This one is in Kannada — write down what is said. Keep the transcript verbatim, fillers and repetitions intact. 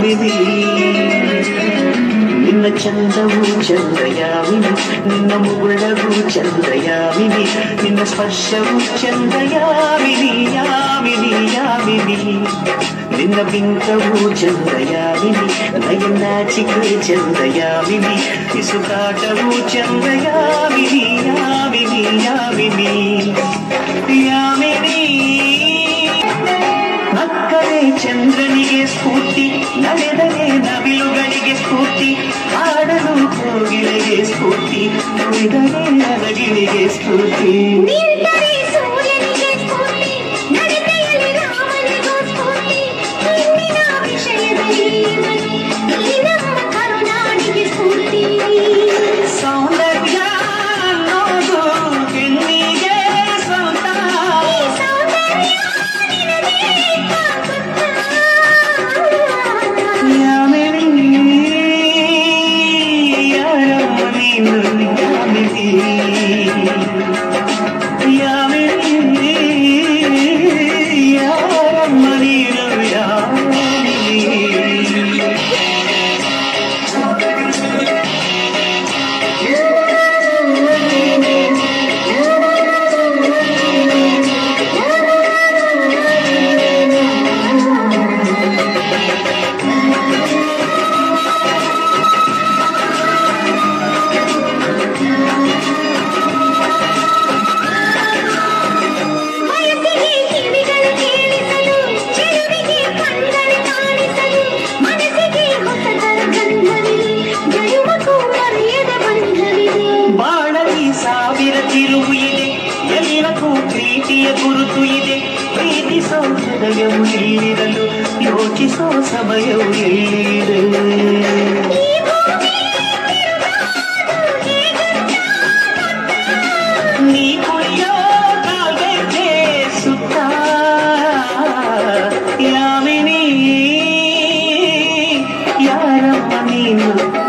ಯಾಮಿನಿ ನಿನ್ನ ಚಂದವು ಚಂದ ಯಾಮಿನಿ ನಿನ್ನ ಮುಗುಳವು ಚಂದ ಯಾಮಿನಿ ನಿನ್ನ ಸ್ಪರ್ಶವು ಚಂದ ಯಾಮಿನಿ ಯಾಮಿನಿ ಯಾಮಿನಿ ನಿನ್ನ ಬಿಂಕವು ಚಂದ ಯಾಮಿನಿ ನಯನಾಚಿಕೆ ಚಂದ ಯಾಮಿನಿ ಇಸುಕಾಟವು ಚಂದ ಯಾಮಿನಿ ಯಾಮಿನಿ ಯಾಮಿನಿ ಯಾಮಿನಿ ನಕ್ಕರೆ ಚಂದ್ರನಿಗೆ ಸ್ಫೂರ್ತಿ ನಡೆದರೆ ನವಿಲುಗಳಿಗೆ ಸ್ಫೂರ್ತಿ ಹಾಡಲು ಕೋಗಿಲೆಗೆ ಸ್ಫೂರ್ತಿ ನುಡಿದರೆ ಅರಗಿಳಿಗೆ ಸ್ಫೂರ್ತಿ ಸೌಂದರ್ಯ ಅನ್ನೋದು ಹೆಣ್ಣಿಗೆ ಸ್ವಂತ ಯಾಮಿನಿ ಯಾರಮ್ಮ ನೀನು ಯಾಮಿನಿ ಯಾಮಿನಿ ಯಾರಮ್ಮ ನೀನು ಯಾಮಿನಿ ಸಾವಿರ ತಿರುವು ಇದೆ ಎಲ್ಲಕ್ಕೂ ಪ್ರೀತಿಯ ಗುರುತು ಇದೆ ಪ್ರೀತಿಸೋ ಹೃದಯವು ಇಲ್ಲಿರಲು ಯೋಚಿಸೋ ಸಮಯವು ಎಲ್ಲಿದೆ ನೀ ಕುಳಿಯೋ ಕಾಲ್ಗೆಜ್ಜೆ ಸುತ್ತ ಯಾಮಿನಿ ಯಾರಮ್ಮ ನೀನು